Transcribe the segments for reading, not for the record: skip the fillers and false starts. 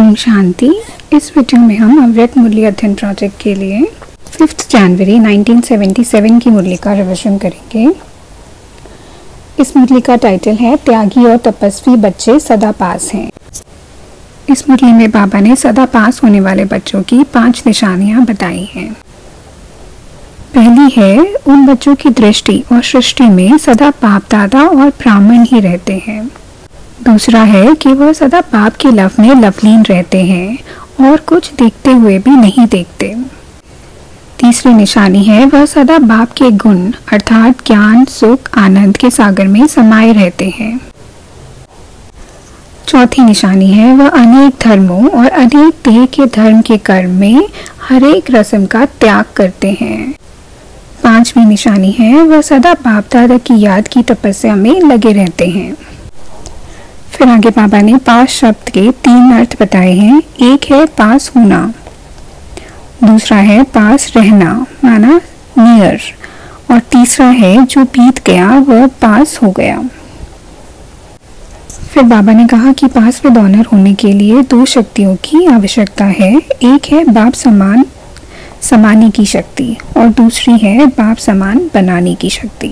ओम शांति। इस वीडियो में हम अव्यक्त मुरली अध्ययन प्रोजेक्ट के लिए 5 जनवरी 1977 की मुरली का रिविजन करेंगे। इस मुरली का टाइटल है त्यागी और तपस्वी बच्चे सदा पास हैं। इस मुरली में बाबा ने सदा पास होने वाले बच्चों की 5 निशानियां बताई हैं। पहली है, उन बच्चों की दृष्टि और सृष्टि में सदा बाप दादा और ब्राह्मण ही रहते हैं। दूसरा है कि वह सदा बाप के लव में लवलीन रहते हैं और कुछ देखते हुए भी नहीं देखते। तीसरी निशानी है, वह सदा बाप के गुण अर्थात ज्ञान सुख आनंद के सागर में समाये रहते हैं। चौथी निशानी है, वह अनेक धर्मों और अनेक देह के धर्म के कर्म में हर एक रस्म का त्याग करते हैं। पांचवी निशानी है, वह सदा बाप दादा की याद की तपस्या में लगे रहते हैं। फिर आगे बाबा ने पास शब्द के 3 अर्थ बताए हैं। एक है पास होना, दूसरा है पास रहना माना नियर, और तीसरा है जो बीत गया वह पास हो गया। फिर बाबा ने कहा कि पास विद ऑनर होने के लिए 2 शक्तियों की आवश्यकता है। एक है बाप समान समाने की शक्ति और दूसरी है बाप समान बनाने की शक्ति।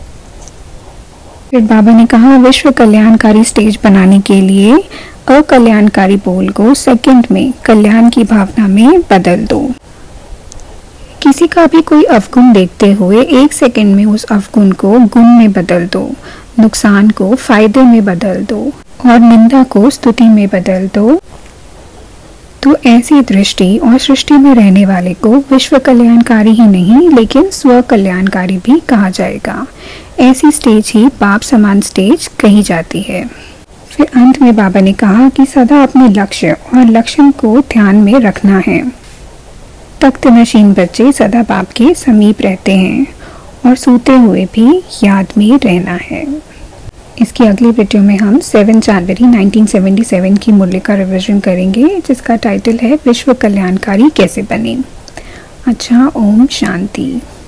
फिर बाबा ने कहा विश्व कल्याणकारी स्टेज बनाने के लिए अकल्याणकारी बोल को सेकंड में कल्याण की भावना में बदल दो। किसी का भी कोई अवगुण देखते हुए 1 सेकंड में उस अवगुण को गुण में बदल दो, नुकसान को फायदे में बदल दो और निंदा को स्तुति में बदल दो। तो ऐसी दृष्टि और सृष्टि में रहने वाले को विश्व कल्याणकारी ही नहीं लेकिन स्व कल्याणकारी भी कहा जाएगा। ऐसी स्टेज ही बाप समान स्टेज कही जाती है। फिर अंत में बाबा ने कहा कि सदा अपने लक्ष्य और लक्षण को ध्यान में रखना है। तख्त नशीन बच्चे सदा बाप के समीप रहते हैं और सोते हुए भी याद में रहना है। इसकी अगली वीडियो में हम 7 जनवरी 1977 की मुरली का रिविजन करेंगे जिसका टाइटल है विश्व कल्याणकारी कैसे बने। अच्छा, ओम शांति।